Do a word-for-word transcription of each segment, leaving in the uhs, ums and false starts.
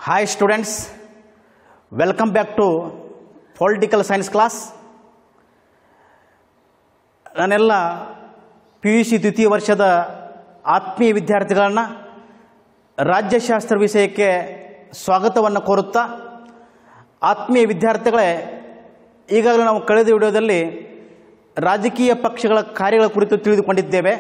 Hi students, welcome back to Political Science class. ನಾನೆಲ್ಲ P U C ದ್ವಿತೀಯ ವರ್ಷದ ಆತ್ಮೀಯ ವಿದ್ಯಾರ್ಥಿಗಳನ್ನು ರಾಜ್ಯಶಾಸ್ತ್ರ ವಿಷಯಕ್ಕೆ ಸ್ವಾಗತವನ್ನು ಕೋರುತ್ತಾ, ಆತ್ಮೀಯ ವಿದ್ಯಾರ್ಥಿಗಳೇ, ಈಗಾಗಲೇ ನಾವು ಕಳೆದ ವಿಡಿಯೋದಲ್ಲಿ ರಾಜಕೀಯ ಪಕ್ಷಗಳ ಕಾರ್ಯಗಳ ಕುರಿತು ತಿಳಿದುಕೊಂಡಿದ್ದೇವೆ.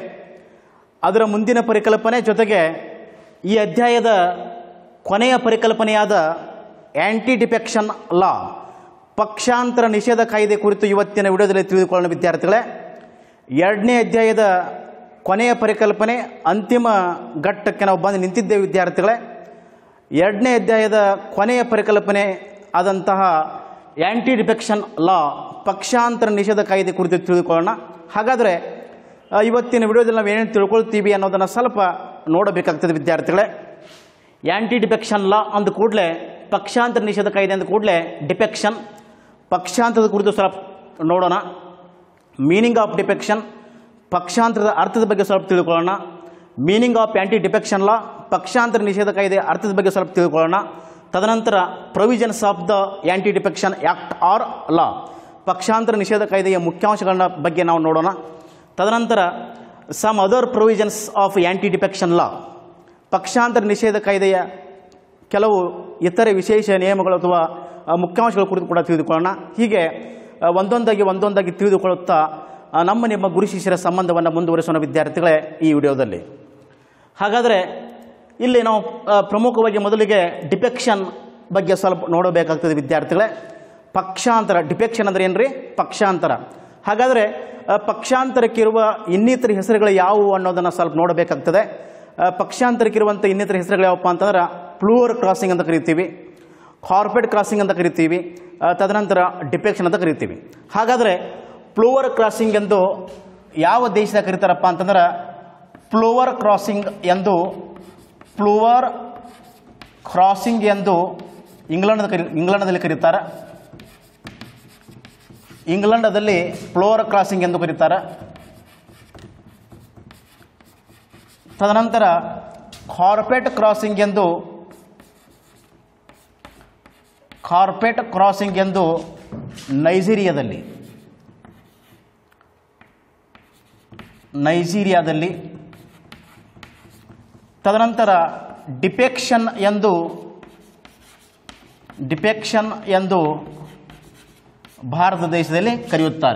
ಅದರ ಮುಂದಿನ ಪರಿಕಲ್ಪನೆ ಜೊತೆಗೆ ಈ ಅಧ್ಯಾಯದ ಕೊನೆಯ ಪರಿಕಲ್ಪನೆಯಾದ ಆ್ಯಂಟಿ ಡಿಫೆಕ್ಷನ್ ಲಾ, ಪಕ್ಷಾಂತರ ನಿಷೇಧ ಕಾಯ್ದೆ ಕುರಿತು ಇವತ್ತಿನ ವಿಡಿಯೋದಲ್ಲಿ ತಿಳಿದುಕೊಳ್ಳೋಣ ವಿದ್ಯಾರ್ಥಿಗಳೇ. ಎರಡನೇ ಅಧ್ಯಾಯದ ಕೊನೆಯ ಪರಿಕಲ್ಪನೆ ಅಂತಿಮ ಘಟ್ಟಕ್ಕೆ ನಾವು ಬಂದು ನಿಂತಿದ್ದೇವೆ ವಿದ್ಯಾರ್ಥಿಗಳೇ. ಎರಡನೇ ಅಧ್ಯಾಯದ ಕೊನೆಯ ಪರಿಕಲ್ಪನೆ ಆದಂತಹ ಆ್ಯಂಟಿ ಡಿಫೆಕ್ಷನ್ ಲಾ, ಪಕ್ಷಾಂತರ ನಿಷೇಧ ಕಾಯ್ದೆ ಕುರಿತು ತಿಳಿದುಕೊಳ್ಳೋಣ. ಹಾಗಾದರೆ ಇವತ್ತಿನ ವಿಡಿಯೋದಲ್ಲಿ ನಾವು ಏನೇನು ತಿಳ್ಕೊಳ್ತೀವಿ ಅನ್ನೋದನ್ನು ಸ್ವಲ್ಪ ನೋಡಬೇಕಾಗ್ತದೆ ವಿದ್ಯಾರ್ಥಿಗಳೇ. ಆ್ಯಂಟಿ ಡಿಫೆಕ್ಷನ್ ಲಾ ಅಂದ ಕೂಡಲೇ, ಪಕ್ಷಾಂತರ ನಿಷೇಧ ಕಾಯ್ದೆ ಅಂದ ಕೂಡಲೇ ಡಿಫೆಕ್ಷನ್, ಪಕ್ಷಾಂತರದ ಕುರಿತು ಸ್ವಲ್ಪ ನೋಡೋಣ. ಮೀನಿಂಗ್ ಆಫ್ ಡಿಫೆಕ್ಷನ್, ಪಕ್ಷಾಂತರದ ಅರ್ಥದ ಬಗ್ಗೆ ಸ್ವಲ್ಪ ತಿಳ್ಕೊಳ್ಳೋಣ. Meaning of anti defection law, ಪಕ್ಷಾಂತರ ನಿಷೇಧ ಕಾಯ್ದೆ ಅರ್ಥದ ಬಗ್ಗೆ ಸ್ವಲ್ಪ ತಿಳ್ಕೊಳ್ಳೋಣ. ತದನಂತರ provisions of the anti defection act or law, ಪಕ್ಷಾಂತರ ನಿಷೇಧ ಕಾಯ್ದೆಯ ಮುಖ್ಯಾಂಶಗಳ ಬಗ್ಗೆ ನಾವು ನೋಡೋಣ. ತದನಂತರ some other provisions of anti defection law, ಪಕ್ಷಾಂತರ ನಿಷೇಧ ಕಾಯ್ದೆಯ ಕೆಲವು ಇತರೆ ವಿಶೇಷ ನಿಯಮಗಳು ಅಥವಾ ಮುಖ್ಯಾಂಶಗಳ ಕುರಿತು ಕೂಡ ತಿಳಿದುಕೊಳ್ಳೋಣ. ಹೀಗೆ ಒಂದೊಂದಾಗಿ ಒಂದೊಂದಾಗಿ ತಿಳಿದುಕೊಳ್ಳುತ್ತಾ ನಮ್ಮ ನಿಮ್ಮ ಗುರು ಶಿಷ್ಯರ ಸಂಬಂಧವನ್ನು ಮುಂದುವರಿಸೋಣ ವಿದ್ಯಾರ್ಥಿಗಳೇ ಈ ವಿಡಿಯೋದಲ್ಲಿ. ಹಾಗಾದರೆ ಇಲ್ಲಿ ನಾವು ಪ್ರಮುಖವಾಗಿ ಮೊದಲಿಗೆ ಡಿಫೆಕ್ಷನ್ ಬಗ್ಗೆ ಸ್ವಲ್ಪ ನೋಡಬೇಕಾಗ್ತದೆ ವಿದ್ಯಾರ್ಥಿಗಳೇ. ಪಕ್ಷಾಂತರ, ಡಿಫೆಕ್ಷನ್ ಅಂದರೆ ಏನು ರೀ? ಪಕ್ಷಾಂತರ. ಹಾಗಾದರೆ ಪಕ್ಷಾಂತರಕ್ಕಿರುವ ಇನ್ನಿತರ ಹೆಸರುಗಳು ಯಾವುವು ಅನ್ನೋದನ್ನು ಸ್ವಲ್ಪ ನೋಡಬೇಕಾಗ್ತದೆ. ಪಕ್ಷಾಂತರಕ್ಕಿರುವಂಥ ಇನ್ನಿತರ ಹೆಸರುಗಳು ಯಾವಪ್ಪ ಅಂತಂದ್ರೆ ಪ್ಲೂವರ್ ಕ್ರಾಸಿಂಗ್ ಅಂತ ಕರಿತೀವಿ, ಕಾರ್ಪೆಟ್ ಕ್ರಾಸಿಂಗ್ ಅಂತ ಕರಿತೀವಿ, ತದನಂತರ ಡಿಫೆಕ್ಷನ್ ಅಂತ ಕರಿತೀವಿ. ಹಾಗಾದರೆ ಪ್ಲೂವರ್ ಕ್ರಾಸಿಂಗ್ ಎಂದು ಯಾವ ದೇಶದಾಗ ಕರೀತಾರಪ್ಪ ಅಂತಂದ್ರೆ, ಪ್ಲೂವರ್ ಕ್ರಾಸಿಂಗ್ ಎಂದು ಪ್ಲೂವರ್ ಕ್ರಾಸಿಂಗ್ ಎಂದು ಇಂಗ್ಲೆಂಡ್ ಕರಿ ಇಂಗ್ಲೆಂಡದಲ್ಲಿ ಕರೀತಾರೆ. ಇಂಗ್ಲೆಂಡದಲ್ಲಿ ಪ್ಲೂವರ್ ಕ್ರಾಸಿಂಗ್ ಎಂದು ಕರೀತಾರೆ. ತದನಂತರ ಕಾರ್ಪೆಟ್ ಕ್ರಾಸಿಂಗ್ ಎಂದು ಕಾರ್ಪೆಟ್ ಕ್ರಾಸಿಂಗ್ ಎಂದು ನೈಜೀರಿಯಾದಲ್ಲಿ ನೈಜೀರಿಯಾದಲ್ಲಿ ತದನಂತರ ಡಿಫೆಕ್ಷನ್ ಎಂದು ಡಿಫೆಕ್ಷನ್ ಎಂದು ಭಾರತ ದೇಶದಲ್ಲಿ ಕರೆಯುತ್ತಾರೆ.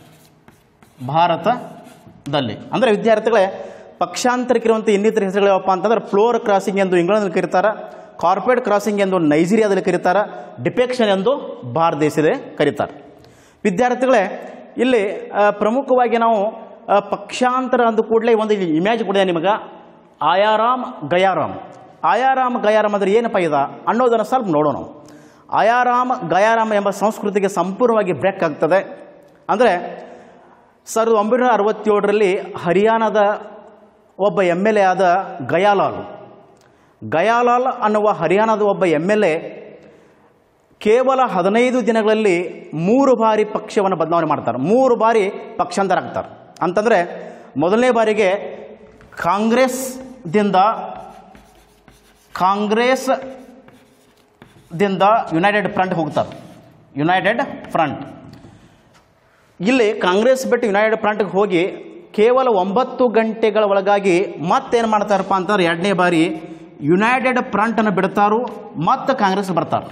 ಭಾರತದಲ್ಲಿ ಅಂದರೆ ವಿದ್ಯಾರ್ಥಿಗಳೇ, ಪಕ್ಷಾಂತರಕ್ಕಿರುವಂಥ ಇನ್ನಿತರ ಹೆಸರುಗಳು ಯಾವಪ್ಪ ಅಂತಂದ್ರೆ ಫ್ಲೋರ್ ಕ್ರಾಸಿಂಗ್ ಎಂದು ಇಂಗ್ಲೆಂಡ್ನಲ್ಲಿ ಕರೀತಾರೆ, ಕಾರ್ಪೆಟ್ ಕ್ರಾಸಿಂಗ್ ಎಂದು ನೈಜೀರಿಯಾದಲ್ಲಿ ಕರೀತಾರೆ, ಡಿಫೆಕ್ಷನ್ ಎಂದು ಭಾರತ ದೇಶದಲ್ಲಿ ಕರೀತಾರೆ. ವಿದ್ಯಾರ್ಥಿಗಳೇ, ಇಲ್ಲಿ ಪ್ರಮುಖವಾಗಿ ನಾವು ಪಕ್ಷಾಂತರ ಅಂದ ಕೂಡಲೇ ಒಂದು ಇಮೇಜ್ ಕೊಡಿದೆ ನಿಮಗೆ, ಆಯಾರಾಮ್ ಗಯಾರಾಮ್. ಆಯಾರಾಮ್ ಗಯಾರಾಮ್ ಅಂದರೆ ಏನಪ್ಪ ಇದೆ ಅನ್ನೋದನ್ನು ಸ್ವಲ್ಪ ನೋಡೋಣ. ಆಯಾರಾಮ್ ಗಯಾರಾಮ್ ಎಂಬ ಸಂಸ್ಕೃತಿಗೆ ಸಂಪೂರ್ಣವಾಗಿ ಬ್ರೇಕ್ ಆಗ್ತದೆ. ಅಂದರೆ ಸಾವಿರದ ಒಂಬೈನೂರ ಅರವತ್ತೇಳರಲ್ಲಿ ಹರಿಯಾಣದ ಒಬ್ಬ ಎಮ್ ಎಲ್ ಎ ಆದ ಗಯಾಲಾಲ್ ಗಯಾಲಾಲ್ ಅನ್ನುವ ಹರಿಯಾಣದ ಒಬ್ಬ ಎಮ್ ಎಲ್ ಎ ಕೇವಲ ಹದಿನೈದು ದಿನಗಳಲ್ಲಿ ಮೂರು ಬಾರಿ ಪಕ್ಷವನ್ನು ಬದಲಾವಣೆ ಮಾಡ್ತಾರೆ, ಮೂರು ಬಾರಿ ಪಕ್ಷಾಂತರ ಆಗ್ತಾರೆ. ಅಂತಂದರೆ ಮೊದಲನೇ ಬಾರಿಗೆ ಕಾಂಗ್ರೆಸ್ದಿಂದ ಕಾಂಗ್ರೆಸ್ ದಿಂದ ಯುನೈಟೆಡ್ ಫ್ರಂಟ್ ಹೋಗ್ತಾರೆ. ಯುನೈಟೆಡ್ ಫ್ರಂಟ್ ಇಲ್ಲಿ ಕಾಂಗ್ರೆಸ್ ಬಿಟ್ಟು ಯುನೈಟೆಡ್ ಫ್ರಂಟ್ಗೆ ಹೋಗಿ ಕೇವಲ ಒಂಬತ್ತು ಗಂಟೆಗಳ ಒಳಗಾಗಿ ಮತ್ತೇನು ಮಾಡ್ತಾರಪ್ಪ ಅಂತಂದ್ರೆ ಎರಡನೇ ಬಾರಿ ಯುನೈಟೆಡ್ ಫ್ರಂಟನ್ನು ಬಿಡ್ತಾರು, ಮತ್ತೆ ಕಾಂಗ್ರೆಸ್ ಬರ್ತಾರೆ.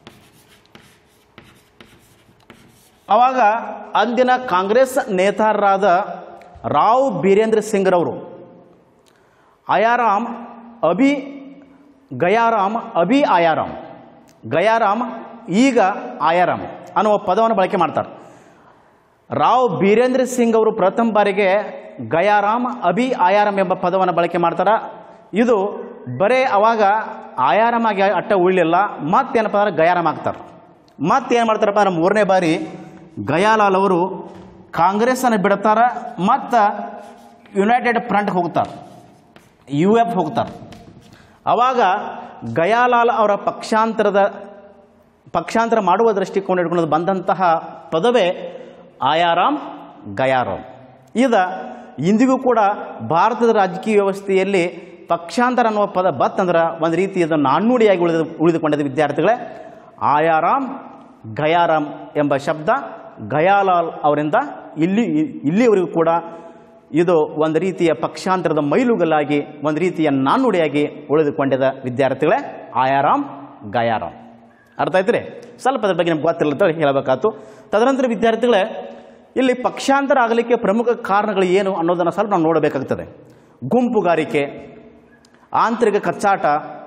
ಆವಾಗ ಅಂದಿನ ಕಾಂಗ್ರೆಸ್ ನೇತಾರರಾದ ರಾವ್ ಬೀರೇಂದ್ರ ಸಿಂಗ್ರವರು ಆಯಾರಾಮ್ ಅಭಿ ಗಯಾರಾಮ್ ಅಭಿ ಆಯಾರಾಮ್ ಗಯಾರಾಮ್ ಈಗ ಆಯಾರಾಮ್ ಅನ್ನುವ ಪದವನ್ನು ಬಳಕೆ ಮಾಡ್ತಾರೆ. ರಾವ್ ಬೀರೇಂದ್ರ ಸಿಂಗ್ ಅವರು ಪ್ರಥಮ ಬಾರಿಗೆ ಗಯಾರಾಮ್ ಅಭಿ ಆಯಾರಾಮ್ ಎಂಬ ಪದವನ್ನು ಬಳಕೆ ಮಾಡ್ತಾರೆ. ಇದು ಬರೇ ಅವಾಗ ಆಯಾರಾಮ್ ಆಗಿ ಅಟ್ಟ ಉಳಿಲಿಲ್ಲ, ಮತ್ತೇನಪ್ಪ ಅಂದ್ರೆ ಗಯಾರಾಮ್ ಆಗ್ತಾರೆ. ಮತ್ತೇನು ಮಾಡ್ತಾರಪ್ಪ ಅಂದ್ರೆ ಮೂರನೇ ಬಾರಿ ಗಯಾಲಾಲ್ ಅವರು ಕಾಂಗ್ರೆಸ್ಸನ್ನು ಬಿಡ್ತಾರೆ, ಮತ್ತು ಯುನೈಟೆಡ್ ಫ್ರಂಟ್ಗೆ ಹೋಗ್ತಾರೆ, ಯು ಎಫ್ ಹೋಗ್ತಾರೆ. ಆವಾಗ ಗಯಾಲಾಲ್ ಅವರ ಪಕ್ಷಾಂತರದ ಪಕ್ಷಾಂತರ ಮಾಡುವ ದೃಷ್ಟಿಕೋನ ಇಟ್ಕೊಂಡು ಬಂದಂತಹ ಪದವೇ ಆಯಾರಾಮ್ ಗಯಾರಾಮ್. ಇದು ಇಂದಿಗೂ ಕೂಡ ಭಾರತದ ರಾಜಕೀಯ ವ್ಯವಸ್ಥೆಯಲ್ಲಿ ಪಕ್ಷಾಂತರ ಅನ್ನುವ ಪದ ಬತ್ ಅಂದ್ರೆ ಒಂದು ರೀತಿಯ ನಾಣ್ಣುಡಿಯಾಗಿ ಉಳಿದು ಉಳಿದುಕೊಂಡಿದ್ದ ವಿದ್ಯಾರ್ಥಿಗಳೇ ಆಯಾರಾಮ್ ಗಯಾರಾಮ್ ಎಂಬ ಶಬ್ದ ಗಯಾಲಾಲ್ ಅವರಿಂದ ಇಲ್ಲಿ ಇಲ್ಲಿವರೆಗೂ ಕೂಡ ಇದು ಒಂದು ರೀತಿಯ ಪಕ್ಷಾಂತರದ ಮೈಲುಗಲ್ಲಾಗಿ ಒಂದು ರೀತಿಯ ನಾಣ್ಣುಡಿಯಾಗಿ ಉಳಿದುಕೊಂಡಿದ್ದ ವಿದ್ಯಾರ್ಥಿಗಳೇ ಆಯಾರಾಮ್ ಗಯಾರಾಮ್. ಅರ್ಥ ಆಯ್ತು. ಸ್ವಲ್ಪ ಅದ್ರ ಬಗ್ಗೆ ನಮ್ಗೆ ಗೊತ್ತಿಲ್ಲ ಹೇಳಬೇಕಾಯ್ತು. ತದನಂತರ ವಿದ್ಯಾರ್ಥಿಗಳೇ ಇಲ್ಲಿ ಪಕ್ಷಾಂತರ ಆಗಲಿಕ್ಕೆ ಪ್ರಮುಖ ಕಾರಣಗಳು ಏನು ಅನ್ನೋದನ್ನು ಸ್ವಲ್ಪ ನಾವು ನೋಡಬೇಕಾಗ್ತದೆ. ಗುಂಪುಗಾರಿಕೆ, ಆಂತರಿಕ ಕಚ್ಚಾಟ,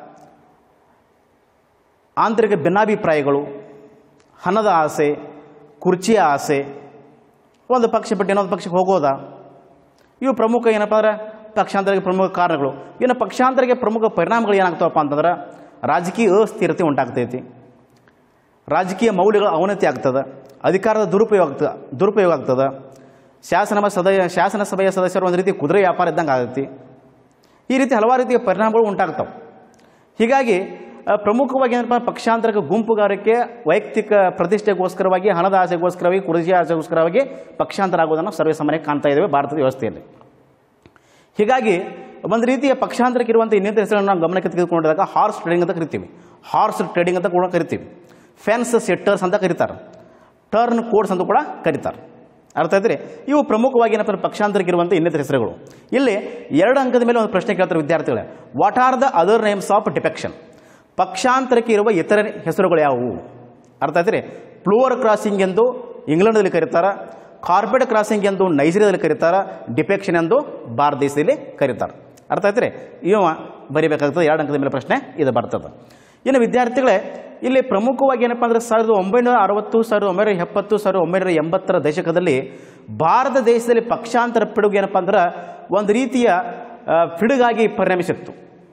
ಆಂತರಿಕ ಭಿನ್ನಾಭಿಪ್ರಾಯಗಳು, ಹಣದ ಆಸೆ, ಕುರ್ಚಿಯ ಆಸೆ, ಒಂದು ಪಕ್ಷ ಬಿಟ್ಟು ಇನ್ನೊಂದು ಪಕ್ಷಕ್ಕೆ ಹೋಗೋದ, ಇವು ಪ್ರಮುಖ ಏನಪ್ಪ ಅಂದ್ರೆ ಪಕ್ಷಾಂತರಕ್ಕೆ ಪ್ರಮುಖ ಕಾರಣಗಳು. ಇನ್ನು ಪಕ್ಷಾಂತರಕ್ಕೆ ಪ್ರಮುಖ ಪರಿಣಾಮಗಳು ಏನಾಗ್ತಾವಪ್ಪ ಅಂತಂದ್ರೆ ರಾಜಕೀಯ ಅಸ್ಥಿರತೆ ಉಂಟಾಗ್ತೈತಿ, ರಾಜಕೀಯ ಮೌಲ್ಯಗಳ ಅವನತಿ ಆಗ್ತದೆ, ಅಧಿಕಾರದ ದುರುಪಯೋಗ ಆಗ್ತದೆ ದುರುಪಯೋಗ ಆಗ್ತದೆ ಶಾಸನ ಸದಸ್ಯ ಶಾಸನಸಭೆಯ ಸದಸ್ಯರು ಒಂದು ರೀತಿ ಕುದುರೆ ವ್ಯಾಪಾರ ಇದ್ದಂಗೆ ಆಗತ್ತೆ. ಈ ರೀತಿ ಹಲವಾರು ರೀತಿಯ ಪರಿಣಾಮಗಳು ಉಂಟಾಗ್ತವೆ. ಹೀಗಾಗಿ ಪ್ರಮುಖವಾಗಿ ಏನಪ್ಪ ಪಕ್ಷಾಂತರಕ್ಕೆ ಗುಂಪುಗಾರಿಕೆ, ವೈಯಕ್ತಿಕ ಪ್ರತಿಷ್ಠೆಗೋಸ್ಕರವಾಗಿ, ಹಣದ ಆಸೆಗೋಸ್ಕರವಾಗಿ, ಕುರ್ಚಿಯ ಆಸೆಗೋಸ್ಕರವಾಗಿ ಪಕ್ಷಾಂತರ ಆಗೋದನ್ನು ಸರ್ವೇಸಾಮಾನ್ಯ ಕಾಣ್ತಾ ಇದ್ದೇವೆ ಭಾರತದ ವ್ಯವಸ್ಥೆಯಲ್ಲಿ. ಹೀಗಾಗಿ ಒಂದು ರೀತಿಯ ಪಕ್ಷಾಂತರಕ್ಕೆ ಇರುವಂಥ ಇನ್ನಿತರ ಹೆಸರುಗಳನ್ನು ನಾವು ಗಮನಕ್ಕೆ ತೆಗೆದುಕೊಂಡಾಗ ಹಾರ್ಸ್ ಟ್ರೇಡಿಂಗ್ ಅಂತ ಕರಿತೀವಿ, ಹಾರ್ಸ್ ಟ್ರೇಡಿಂಗ್ ಅಂತ ಕೂಡ ಕರಿತೀವಿ, ಫೆನ್ಸ್ ಸೆಟ್ಟರ್ಸ್ ಅಂತ ಕರೀತಾರೆ, ಟರ್ನ್ ಕೋಡ್ಸ್ ಅಂತ ಕೂಡ ಕರೀತಾರೆ. ಅರ್ಥ ಆಯ್ತು. ಇವು ಪ್ರಮುಖವಾಗಿ ಏನಪ್ಪ ಪಕ್ಷಾಂತರಕ್ಕೆ ಇರುವಂಥ ಇನ್ನಿತರ ಹೆಸರುಗಳು. ಇಲ್ಲಿ ಎರಡು ಅಂಕದ ಮೇಲೆ ಒಂದು ಪ್ರಶ್ನೆ ಕೇಳ್ತಾರೆ ವಿದ್ಯಾರ್ಥಿಗಳೇ, what are the other names of defection? ಪಕ್ಷಾಂತರಕ್ಕೆ ಇರುವ ಇತರ ಹೆಸರುಗಳು ಯಾವುವು? ಅರ್ಥ ಆಯ್ತು. ಪ್ಲೂವರ್ ಕ್ರಾಸಿಂಗ್ ಎಂದು ಇಂಗ್ಲೆಂಡ್ನಲ್ಲಿ ಕರೀತಾರೆ, ಕಾರ್ಪೆಟ್ ಕ್ರಾಸಿಂಗ್ ಎಂದು ನೈಜೀರಿಯಾದಲ್ಲಿ ಕರೀತಾರೆ, ಡಿಫೆಕ್ಷನ್ ಎಂದು ಭಾರತ ದೇಶದಲ್ಲಿ ಕರೀತಾರೆ. ಅರ್ಥ ಆಯ್ತು. ಇವ ಬರೀಬೇಕಾಗ್ತದೆ. ಎರಡು ಅಂಕದ ಮೇಲೆ ಪ್ರಶ್ನೆ ಇದು ಬರ್ತದೆ. ಇನ್ನು ವಿದ್ಯಾರ್ಥಿಗಳೇ ಇಲ್ಲಿ ಪ್ರಮುಖವಾಗಿ ಏನಪ್ಪ ಅಂದರೆ ಸಾವಿರದ ಒಂಬೈನೂರ ಅರವತ್ತು ಸಾವಿರದ ಒಂಬೈನೂರ ಎಪ್ಪತ್ತು ಸಾವಿರದ ಒಂಬೈನೂರ ಎಂಬತ್ತರ ದಶಕದಲ್ಲಿ ಭಾರತ ದೇಶದಲ್ಲಿ ಪಕ್ಷಾಂತರ ಪಿಡುಗು ಏನಪ್ಪ ಅಂದ್ರೆ ಒಂದು ರೀತಿಯ ಪಿಡುಗಾಗಿ ಪರಿಣಮಿಸಿತ್ತು.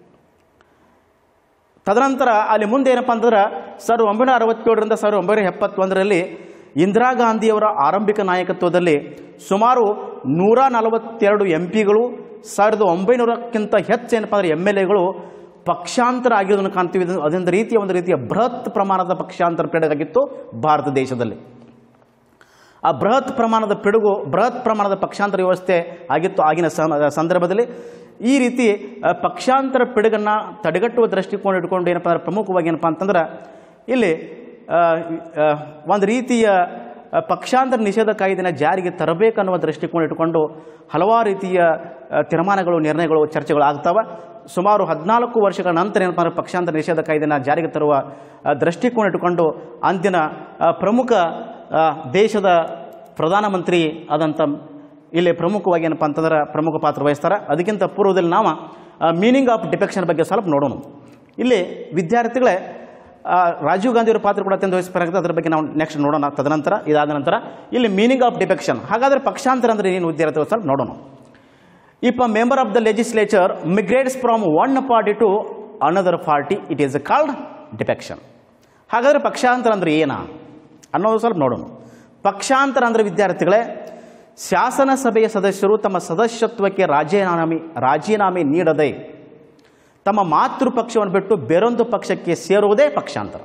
ತದನಂತರ ಅಲ್ಲಿ ಮುಂದೆ ಏನಪ್ಪ ಅಂತಂದ್ರೆ ಸಾವಿರದ ಒಂಬೈನೂರ ಅರವತ್ತೇಳರಿಂದ ಸಾವಿರದ ಒಂಬೈನೂರ ಎಪ್ಪತ್ತೊಂದರಲ್ಲಿ ಇಂದಿರಾ ಗಾಂಧಿಯವರ ಆರಂಭಿಕ ನಾಯಕತ್ವದಲ್ಲಿ ಸುಮಾರು ನೂರ ನಲವತ್ತೆರಡು ಎಂ ಪಿಗಳು, ಸಾವಿರದ ಒಂಬೈನೂರಕ್ಕಿಂತ ಹೆಚ್ಚು ಏನಪ್ಪ ಅಂದರೆ ಎಮ್ ಎಲ್ ಎಗಳು ಪಕ್ಷಾಂತರ ಆಗಿರೋದನ್ನು ಕಾಣ್ತೀವಿ. ಅದೊಂದು ರೀತಿಯ ಒಂದು ರೀತಿಯ ಬೃಹತ್ ಪ್ರಮಾಣದ ಪಕ್ಷಾಂತರ ಪಿಡುಗಾಗಿತ್ತು ಭಾರತ ದೇಶದಲ್ಲಿ. ಆ ಬೃಹತ್ ಪ್ರಮಾಣದ ಪಿಡುಗು, ಬೃಹತ್ ಪ್ರಮಾಣದ ಪಕ್ಷಾಂತರ ವ್ಯವಸ್ಥೆ ಆಗಿತ್ತು ಆಗಿನ ಸಂದರ್ಭದಲ್ಲಿ. ಈ ರೀತಿ ಪಕ್ಷಾಂತರ ಪಿಡುಗನ್ನು ತಡೆಗಟ್ಟುವ ದೃಷ್ಟಿಕೋನ ಇಟ್ಕೊಂಡು ಏನಪ್ಪ ಅಂದ್ರೆ ಪ್ರಮುಖವಾಗಿ ಏನಪ್ಪ ಅಂತಂದ್ರೆ ಇಲ್ಲಿ ಒಂದು ರೀತಿಯ ಪಕ್ಷಾಂತರ ನಿಷೇಧ ಕಾಯ್ದೆನ ಜಾರಿಗೆ ತರಬೇಕನ್ನುವ ದೃಷ್ಟಿಕೋನ ಇಟ್ಟುಕೊಂಡು ಹಲವಾರು ರೀತಿಯ ತೀರ್ಮಾನಗಳು, ನಿರ್ಣಯಗಳು, ಚರ್ಚೆಗಳು ಆಗ್ತಾವೆ. ಸುಮಾರು ಹದಿನಾಲ್ಕು ವರ್ಷಗಳ ನಂತರ ಏನಪ್ಪ ಅಂದರೆ ಪಕ್ಷಾಂತರ ನಿಷೇಧ ಕಾಯ್ದೆನ ಜಾರಿಗೆ ತರುವ ದೃಷ್ಟಿಕೋನ ಇಟ್ಟುಕೊಂಡು ಅಂದಿನ ಪ್ರಮುಖ ದೇಶದ ಪ್ರಧಾನಮಂತ್ರಿ ಆದಂಥ ಇಲ್ಲಿ ಪ್ರಮುಖವಾಗಿ ಏನಪ್ಪ ಅಂತಂದ್ರೆ ಪ್ರಮುಖ ಪಾತ್ರ ವಹಿಸ್ತಾರೆ. ಅದಕ್ಕಿಂತ ಪೂರ್ವದಲ್ಲಿ ನಾವು ಮೀನಿಂಗ್ ಆಫ್ ಡಿಫೆಕ್ಷನ್ ಬಗ್ಗೆ ಸ್ವಲ್ಪ ನೋಡೋಣ. ಇಲ್ಲಿ ವಿದ್ಯಾರ್ಥಿಗಳೇ ರಾಜೀವ್ ಗಾಂಧಿಯವರ ಪಾತ್ರ ಕೂಡ ಅತ್ಯಂತ ವಹಿಸಬೇಕಾಗುತ್ತೆ. ಅದರ ಬಗ್ಗೆ ನಾವು ನೆಕ್ಸ್ಟ್ ನೋಡೋಣ. ತದನಂತರ ಇದಾದ ನಂತರ ಇಲ್ಲಿ ಮೀನಿಂಗ್ ಆಫ್ ಡಿಫೆಕ್ಷನ್, ಹಾಗಾದರೆ ಪಕ್ಷಾಂತರ ಅಂದರೆ ಏನು ವಿದ್ಯಾರ್ಥಿಗಳು ಸ್ವಲ್ಪ ನೋಡೋಣ. If a member of the legislature migrates from one party to another party, it is called defection. ಹಾಗಾದರೆ ಪಕ್ಷಾಂತರ ಅಂದರೆ ಏನ ಅನ್ನೋದು ಸ್ವಲ್ಪ ನೋಡೋಣ. ಪಕ್ಷಾಂತರ ಅಂದರೆ ವಿದ್ಯಾರ್ಥಿಗಳೇ ಶಾಸನ ಸಭೆಯ ಸದಸ್ಯರು ತಮ್ಮ ಸದಸ್ಯತ್ವಕ್ಕೆ ರಾಜೀನಾಮೆ ರಾಜೀನಾಮೆ ನೀಡದೆ ತಮ್ಮ ಮಾತೃ ಪಕ್ಷವನ್ನು ಬಿಟ್ಟು ಬೇರೊಂದು ಪಕ್ಷಕ್ಕೆ ಸೇರುವುದೇ ಪಕ್ಷಾಂತರ.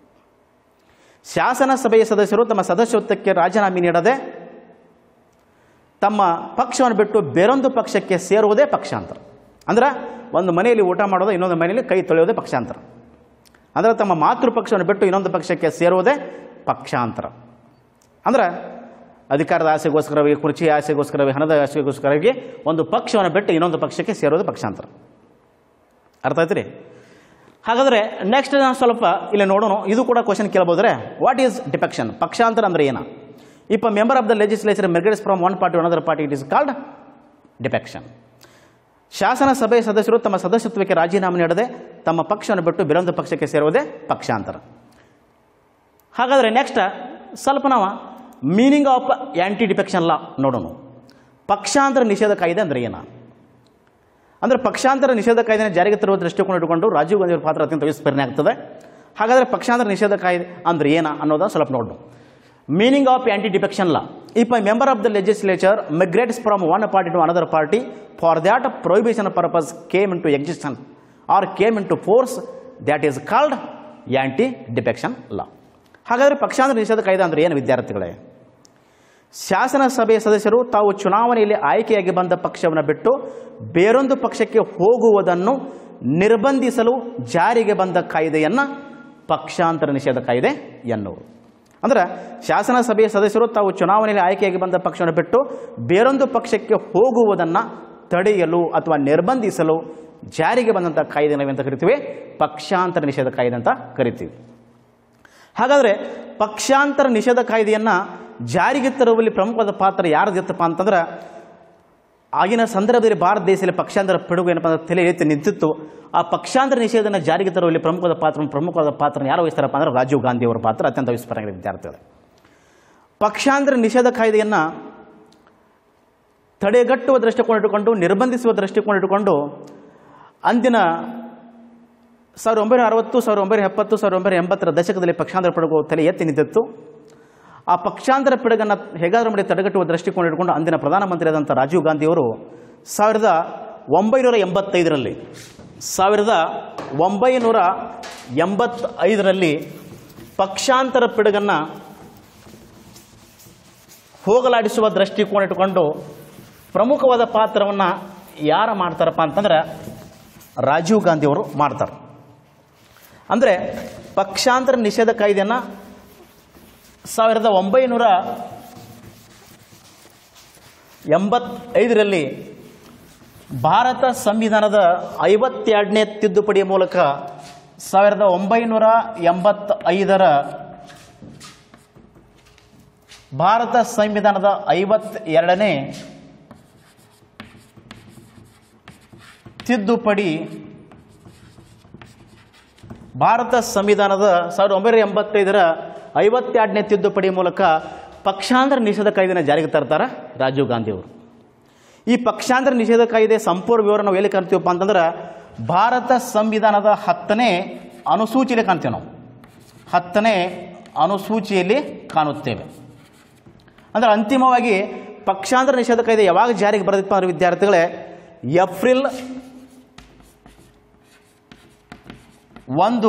ಶಾಸನ ಸಭೆಯ ಸದಸ್ಯರು ತಮ್ಮ ಸದಸ್ಯತ್ವಕ್ಕೆ ರಾಜೀನಾಮೆ ನೀಡದೆ ತಮ್ಮ ಪಕ್ಷವನ್ನು ಬಿಟ್ಟು ಬೇರೊಂದು ಪಕ್ಷಕ್ಕೆ ಸೇರುವುದೇ ಪಕ್ಷಾಂತರ. ಅಂದ್ರೆ ಒಂದು ಮನೆಯಲ್ಲಿ ಊಟ ಮಾಡೋದು, ಇನ್ನೊಂದು ಮನೆಯಲ್ಲಿ ಕೈ ತೊಳೆಯೋದೇ ಪಕ್ಷಾಂತರ. ಅಂದರೆ ತಮ್ಮ ಮಾತೃ ಪಕ್ಷವನ್ನು ಬಿಟ್ಟು ಇನ್ನೊಂದು ಪಕ್ಷಕ್ಕೆ ಸೇರುವುದೇ ಪಕ್ಷಾಂತರ. ಅಂದ್ರೆ ಅಧಿಕಾರದ ಆಸೆಗೋಸ್ಕರವಾಗಿ, ಕುರ್ಚಿಯ ಆಸೆಗೋಸ್ಕರವಾಗಿ, ಹಣದ ಆಸೆಗೋಸ್ಕರವಾಗಿ ಒಂದು ಪಕ್ಷವನ್ನು ಬಿಟ್ಟು ಇನ್ನೊಂದು ಪಕ್ಷಕ್ಕೆ ಸೇರೋದು ಪಕ್ಷಾಂತರ. ಅರ್ಥ ಆಯ್ತು ರೀ? ಹಾಗಾದರೆ ನೆಕ್ಸ್ಟ್ ನಾನು ಸ್ವಲ್ಪ ಇಲ್ಲಿ ನೋಡೋಣ. ಇದು ಕೂಡ ಕ್ವಶನ್ ಕೇಳಬಹುದ್ರೆ, ವಾಟ್ ಈಸ್ ಡಿಫೆಕ್ಷನ್? ಪಕ್ಷಾಂತರ ಅಂದರೆ ಏನ? If a member of the legislature migrates from one party to another party, it is called defection. ಶಾಸನ ಸಭೆಯ ಸದಸ್ಯರು ತಮ್ಮ ಸದಸ್ಯತ್ವಕ್ಕೆ ರಾಜೀನಾಮೆ ನೀಡದೆ ತಮ್ಮ ಪಕ್ಷವನ್ನು ಬಿಟ್ಟು ಬೇರೊಂದು ಪಕ್ಷಕ್ಕೆ ಸೇರುವುದೇ ಪಕ್ಷಾಂತರ. ಹಾಗಾದರೆ ನೆಕ್ಸ್ಟ್ ಸ್ವಲ್ಪ ನಾವು meaning of anti defection law ನೋಡೋಣ. ಪಕ್ಷಾಂತರ ನಿಷೇಧ ಕಾಯ್ದೆ ಅಂದರೆ ಏನ? ಅಂದರೆ ಪಕ್ಷಾಂತರ ನಿಷೇಧ ಕಾಯ್ದೆನ ಜಾರಿಗೆ ತರುವ ದೃಷ್ಟಿಕೋನ ಇಟ್ಟುಕೊಂಡು ರಾಜೀವ್ ಗಾಂಧಿ ಅವರ ಪಾತ್ರ ಅತ್ಯಂತ ವಿಸ್ಮರಣೆ ಆಗ್ತದೆ. ಹಾಗಾದರೆ ಪಕ್ಷಾಂತರ ನಿಷೇಧ ಕಾಯ್ದೆ ಅಂದರೆ ಏನ ಅನ್ನೋದು ಸ್ವಲ್ಪ ನೋಡೋಣ. Meaning of anti-defection law. If a member of the legislature migrates from one party to another party for that prohibition purpose came into existence or came into force, that is called anti-defection law. ಹಾಗಾದರೆ ಪಕ್ಷಾಂತರ ನಿಷೇಧ ಕಾಯ್ದೆ ಅಂದರೆ ಏನು ವಿದ್ಯಾರ್ಥಿಗಳೇ? ಶಾಸನಸಭೆಯ ಸದಸ್ಯರು ತಾವು ಚುನಾವಣೆಯಲ್ಲಿ ಆಯ್ಕೆಯಾಗಿ ಬಂದ ಪಕ್ಷವನ್ನು ಬಿಟ್ಟು ಬೇರೊಂದು ಪಕ್ಷಕ್ಕೆ ಹೋಗುವುದನ್ನು ನಿರ್ಬಂಧಿಸಲು ಜಾರಿಗೆ ಬಂದ ಕಾಯ್ದೆಯನ್ನು ಪಕ್ಷಾಂತರ ನಿಷೇಧ ಕಾಯ್ದೆ ಎನ್ನುವರು. ಅಂದ್ರೆ ಶಾಸನಸಭೆಯ ಸದಸ್ಯರು ತಾವು ಚುನಾವಣೆಯಲ್ಲಿ ಆಯ್ಕೆಯಾಗಿ ಬಂದ ಪಕ್ಷವನ್ನು ಬಿಟ್ಟು ಬೇರೊಂದು ಪಕ್ಷಕ್ಕೆ ಹೋಗುವುದನ್ನು ತಡೆಯಲು ಅಥವಾ ನಿರ್ಬಂಧಿಸಲು ಜಾರಿಗೆ ಬಂದಂಥ ಕಾಯ್ದೆ ನಾವೆಂತ ಕರಿತೀವಿ? ಪಕ್ಷಾಂತರ ನಿಷೇಧ ಕಾಯ್ದೆ ಅಂತ ಕರಿತೀವಿ. ಹಾಗಾದರೆ ಪಕ್ಷಾಂತರ ನಿಷೇಧ ಕಾಯ್ದೆಯನ್ನು ಜಾರಿಗೆ ತರುವಲ್ಲಿ ಪ್ರಮುಖವಾದ ಪಾತ್ರ ಯಾರ್ದಿತ್ತಪ್ಪ ಅಂತಂದ್ರೆ, ಆಗಿನ ಸಂದರ್ಭದಲ್ಲಿ ಭಾರತ ದೇಶದಲ್ಲಿ ಪಕ್ಷಾಂತರ ಪಿಡುಗು ಏನಪ್ಪ ಅಂದ್ರೆ ತಲೆ ಎತ್ತಿ ನಿಂತಿತ್ತು. ಆ ಪಕ್ಷಾಂತರ ನಿಷೇಧನ ಜಾರಿಗೆ ತರುವಲ್ಲಿ ಪ್ರಮುಖವಾದ ಪಾತ್ರ ಪ್ರಮುಖವಾದ ಪಾತ್ರ ಯಾರು ವಹಿಸ್ತಾರಪ್ಪ ಅಂದ್ರೆ ರಾಜೀವ್ ಗಾಂಧಿ ಅವರ ಪಾತ್ರ ಅತ್ಯಂತ ವಿಸ್ಮರಣೀಯ ವಿದ್ಯಾರ್ಥಿಗಳು. ಪಕ್ಷಾಂತರ ನಿಷೇಧ ಕಾಯ್ದೆಯನ್ನು ತಡೆಗಟ್ಟುವ ದೃಷ್ಟಿಕೋನ ಇಟ್ಟುಕೊಂಡು, ನಿರ್ಬಂಧಿಸುವ ದೃಷ್ಟಿಕೋನ ಇಟ್ಟುಕೊಂಡು ಅಂದಿನ ಸಾವಿರದ ಒಂಬೈನೂರ ಅರವತ್ತು ಸಾವಿರದ ಒಂಬೈನೂರ ಎಪ್ಪತ್ತು ಸಾವಿರದ ಒಂಬೈನೂರ ಎಂಬತ್ತರ ದಶಕದಲ್ಲಿ ಪಕ್ಷಾಂತರ ಪಿಡುಗು ತಲೆ ಎತ್ತಿ ನಿಂತಿತ್ತು. ಆ ಪಕ್ಷಾಂತರ ಪಿಡುಗನ್ನು ಹೇಗಾದರೂ ಮಾಡಿ ತಡೆಗಟ್ಟುವ ದೃಷ್ಟಿಕೋನ ಇಟ್ಟುಕೊಂಡು ಅಂದಿನ ಪ್ರಧಾನಮಂತ್ರಿಯಾದಂಥ ರಾಜೀವ್ ಗಾಂಧಿಯವರು ಸಾವಿರದ ಒಂಬೈನೂರ ಎಂಬತ್ತೈದರಲ್ಲಿ ಸಾವಿರದ ಒಂಬೈನೂರ ಎಂಬತ್ತೈದರಲ್ಲಿ ಪಕ್ಷಾಂತರ ಪಿಡುಗನ್ನು ಹೋಗಲಾಡಿಸುವ ದೃಷ್ಟಿಕೋನ ಇಟ್ಟುಕೊಂಡು ಪ್ರಮುಖವಾದ ಪಾತ್ರವನ್ನು ಯಾರು ಮಾಡ್ತಾರಪ್ಪ ಅಂತಂದ್ರೆ ರಾಜೀವ್ ಗಾಂಧಿಯವರು ಮಾಡ್ತಾರೆ. ಅಂದರೆ ಪಕ್ಷಾಂತರ ನಿಷೇಧ ಕಾಯ್ದೆಯನ್ನು ಸಾವಿರದ ಒಂಬೈನೂರ ಎಂಬತ್ತೈದರಲ್ಲಿ ಭಾರತ ಸಂವಿಧಾನದ ಐವತ್ತೆರಡನೇ ತಿದ್ದುಪಡಿಯ ಮೂಲಕ ಸಾವಿರದ ಒಂಬೈನೂರ ಎಂಬತ್ತೈದರ ಭಾರತ ಸಂವಿಧಾನದ ಐವತ್ತೆರಡನೇ ತಿದ್ದುಪಡಿ ಭಾರತ ಸಂವಿಧಾನದ ಸಾವಿರದ ಒಂಬೈನೂರ ಎಂಬತ್ತೈದರ ಐವತ್ತೆರಡನೇ ತಿದ್ದುಪಡಿ ಮೂಲಕ ಪಕ್ಷಾಂತರ ನಿಷೇಧ ಕಾಯ್ದೆನ ಜಾರಿಗೆ ತರ್ತಾರೆ ರಾಜೀವ್ ಗಾಂಧಿಯವರು. ಈ ಪಕ್ಷಾಂತರ ನಿಷೇಧ ಕಾಯ್ದೆ ಸಂಪೂರ್ಣ ವಿವರ ನಾವು ಎಲ್ಲಿ ಕಾಣ್ತೀವಪ್ಪ ಅಂತಂದ್ರೆ ಭಾರತ ಸಂವಿಧಾನದ ಹತ್ತನೇ ಅನುಸೂಚಿಯಲ್ಲಿ ಕಾಣ್ತೀವಿ. ನಾವು ಹತ್ತನೇ ಅನುಸೂಚಿಯಲ್ಲಿ ಕಾಣುತ್ತೇವೆ. ಅಂದರೆ ಅಂತಿಮವಾಗಿ ಪಕ್ಷಾಂತರ ನಿಷೇಧ ಕಾಯ್ದೆ ಯಾವಾಗ ಜಾರಿಗೆ ಬರೆದಿತ್ತು ಅಂದ್ರೆ ವಿದ್ಯಾರ್ಥಿಗಳೇ, ಏಪ್ರಿಲ್ ಒಂದು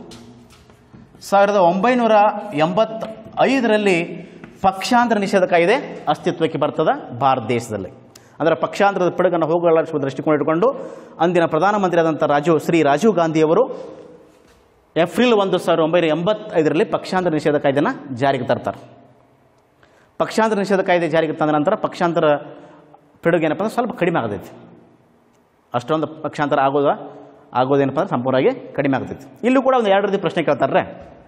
ಸಾವಿರದ ಒಂಬೈನೂರ ಎಂಬತ್ತೈದರಲ್ಲಿ ಪಕ್ಷಾಂತರ ನಿಷೇಧ ಕಾಯ್ದೆ ಅಸ್ತಿತ್ವಕ್ಕೆ ಬರ್ತದೆ ಭಾರತ ದೇಶದಲ್ಲಿ. ಅಂದರೆ ಪಕ್ಷಾಂತರದ ಪಿಡುಗನ್ನು ಹೋಗಲಾಡಿಸುವ ದೃಷ್ಟಿಕೋನ ಇಟ್ಟುಕೊಂಡು ಅಂದಿನ ಪ್ರಧಾನಮಂತ್ರಿಯಾದಂಥ ರಾಜೀವ್ ಶ್ರೀ ರಾಜೀವ್ ಗಾಂಧಿಯವರು ಏಪ್ರಿಲ್ ಒಂದು ಸಾವಿರದ ಒಂಬೈನೂರ ಎಂಬತ್ತೈದರಲ್ಲಿ ಪಕ್ಷಾಂತರ ನಿಷೇಧ ಕಾಯ್ದೆನ ಜಾರಿಗೆ ತರ್ತಾರೆ. ಪಕ್ಷಾಂತರ ನಿಷೇಧ ಕಾಯ್ದೆ ಜಾರಿಗೆ ತಂದ ನಂತರ ಪಕ್ಷಾಂತರ ಪಿಡುಗು ಏನಪ್ಪ ಅಂದ್ರೆ ಸ್ವಲ್ಪ ಕಡಿಮೆ ಆಗತೈತಿ. ಅಷ್ಟೊಂದು ಪಕ್ಷಾಂತರ ಆಗೋದ ಆಗೋದೇನಪ್ಪ ಅಂದ್ರೆ ಸಂಪೂರ್ಣವಾಗಿ ಕಡಿಮೆ ಆಗ್ತೈತಿ. ಇಲ್ಲೂ ಕೂಡ ಒಂದು ಎರಡು ರೀತಿ ಪ್ರಶ್ನೆ ಕೇಳ್ತಾರೆ.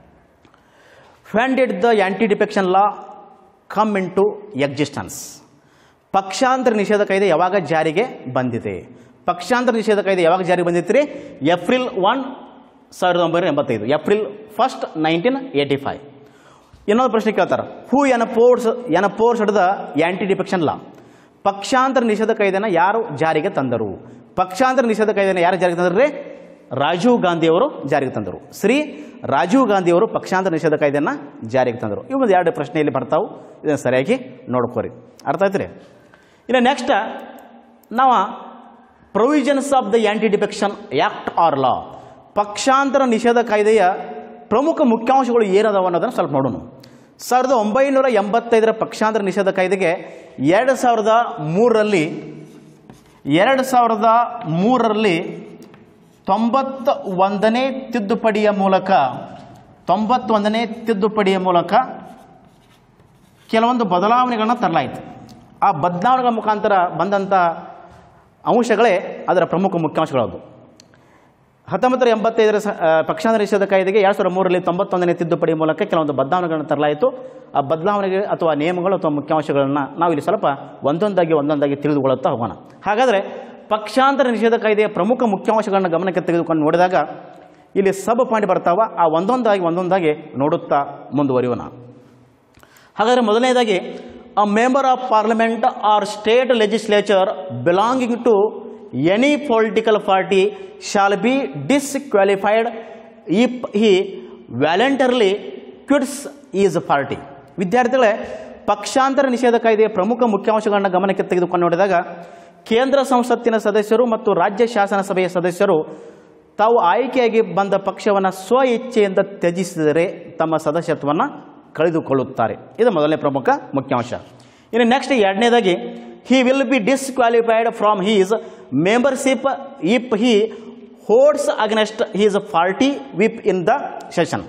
When did the anti defection law come into existence? ಪಕ್ಷಾಂತರ ನಿಷೇಧ ಕಾಯ್ದೆ ಯಾವಾಗ ಜಾರಿಗೆ ಬಂದಿದೆ? ಪಕ್ಷಾಂತರ ನಿಷೇಧ ಕಾಯ್ದೆ ಯಾವಾಗ ಜಾರಿಗೆ ಬಂದಿತ್ತು ರೀ? ಏಪ್ರಿಲ್ ಒನ್ ಸಾವಿರದ ಒಂಬೈನೂರ ಎಂಬತ್ತೈದು, April first nineteen eighty five. ಇನ್ನೊಂದು ಪ್ರಶ್ನೆ ಕೇಳ್ತಾರೆ. Who enforce enforced the anti defection law? ಪಕ್ಷಾಂತರ ನಿಷೇಧ ಕಾಯ್ದೆನ ಯಾರು ಜಾರಿಗೆ ತಂದರು? ಪಕ್ಷಾಂತರ ನಿಷೇಧ ಕಾಯ್ದೆನ ಯಾರು ಜಾರಿಗೆ ತಂದ್ರೆ? ರಾಜೀವ್ ಗಾಂಧಿಯವರು ಜಾರಿಗೆ ತಂದರು. ಶ್ರೀ ರಾಜೀವ್ ಗಾಂಧಿಯವರು ಪಕ್ಷಾಂತರ ನಿಷೇಧ ಕಾಯ್ದೆಯನ್ನು ಜಾರಿಗೆ ತಂದರು. ಇವು ಒಂದು ಎರಡು ಪ್ರಶ್ನೆಯಲ್ಲಿ ಬರ್ತಾವೆ, ಇದನ್ನು ಸರಿಯಾಗಿ ನೋಡ್ಕೋರಿ. ಅರ್ಥ ಆಯ್ತು ರೀ? ಇನ್ನು ನೆಕ್ಸ್ಟ್ ನಾವು provisions of the anti defection act or law, ಪಕ್ಷಾಂತರ ನಿಷೇಧ ಕಾಯ್ದೆಯ ಪ್ರಮುಖ ಮುಖ್ಯಾಂಶಗಳು ಏನದಾವ ಅನ್ನೋದನ್ನು ಸ್ವಲ್ಪ ನೋಡೋಣ. ಸಾವಿರದ ಒಂಬೈನೂರ ಎಂಬತ್ತೈದರ ಪಕ್ಷಾಂತರ ನಿಷೇಧ ಕಾಯ್ದೆಗೆ ಎರಡು ಸಾವಿರದ ಮೂರರಲ್ಲಿ ಎರಡು ಸಾವಿರದ ಮೂರರಲ್ಲಿ ತೊಂಬತ್ತ ಒಂದನೇ ತಿದ್ದುಪಡಿಯ ಮೂಲಕ ತೊಂಬತ್ತೊಂದನೇ ತಿದ್ದುಪಡಿಯ ಮೂಲಕ ಕೆಲವೊಂದು ಬದಲಾವಣೆಗಳನ್ನು ತರಲಾಯಿತು. ಆ ಬದಲಾವಣೆಗಳ ಮುಖಾಂತರ ಬಂದಂಥ ಅಂಶಗಳೇ ಅದರ ಪ್ರಮುಖ ಮುಖ್ಯಾಂಶಗಳದು. ಹತ್ತೊಂಬತ್ತರ ಎಂಬತ್ತೈದರ ಪಕ್ಷಾಂತರ ನಿಷೇಧ ಕಾಯ್ದೆಗೆ ಎರಡು ಸಾವಿರದ ಮೂರರಲ್ಲಿ ತೊಂಬತ್ತೊಂದನೇ ತಿದ್ದುಪಡಿ ಮೂಲಕ ಕೆಲವೊಂದು ಬದಲಾವಣೆಗಳನ್ನು ತರಲಾಯಿತು. ಆ ಬದಲಾವಣೆಗೆ ಅಥವಾ ನಿಯಮಗಳು ಅಥವಾ ಮುಖ್ಯಾಂಶಗಳನ್ನು ನಾವು ಇಲ್ಲಿ ಸ್ವಲ್ಪ ಒಂದೊಂದಾಗಿ ಒಂದೊಂದಾಗಿ ತಿಳಿದುಕೊಳ್ಳುತ್ತಾ ಹೋಗೋಣ. ಹಾಗಾದರೆ ಪಕ್ಷಾಂತರ ನಿಷೇಧ ಕಾಯ್ದೆಯ ಪ್ರಮುಖ ಮುಖ್ಯಾಂಶಗಳನ್ನು ಗಮನಕ್ಕೆ ತೆಗೆದುಕೊಂಡು ನೋಡಿದಾಗ ಇಲ್ಲಿ ಸಬ್ ಪಾಯಿಂಟ್ ಬರ್ತಾವ. ಆ ಒಂದೊಂದಾಗಿ ಒಂದೊಂದಾಗಿ ನೋಡುತ್ತಾ ಮುಂದುವರಿಯೋಣ. ಹಾಗಾದರೆ ಮೊದಲನೇದಾಗಿ, a member of parliament or state legislature belonging to any political party shall be disqualified if he voluntarily quits his party. ವಿದ್ಯಾರ್ಥಿಗಳೇ, ಪಕ್ಷಾಂತರ ನಿಷೇಧ ಕಾಯ್ದೆಯ ಪ್ರಮುಖ ಮುಖ್ಯಾಂಶಗಳನ್ನು ಗಮನಕ್ಕೆ ತೆಗೆದುಕೊಂಡು ನೋಡಿದಾಗ ಕೇಂದ್ರ ಸಂಸತ್ತಿನ ಸದಸ್ಯರು ಮತ್ತು ರಾಜ್ಯ ಶಾಸನ ಸಭೆಯ ಸದಸ್ಯರು ತಾವು ಆಯ್ಕೆಯಾಗಿ ಬಂದ ಪಕ್ಷವನ್ನು ಸ್ವ ಇಚ್ಛೆಯಿಂದ ತ್ಯಜಿಸಿದರೆ ತಮ್ಮ ಸದಸ್ಯತ್ವವನ್ನು ಕಳೆದುಕೊಳ್ಳುತ್ತಾರೆ. ಇದು ಮೊದಲನೇ ಪ್ರಮುಖ ಮುಖ್ಯಾಂಶ. ಇನ್ನು ನೆಕ್ಸ್ಟ್ ಎರಡನೇದಾಗಿ he will be disqualified from his membership if he holds against his party whip in the session.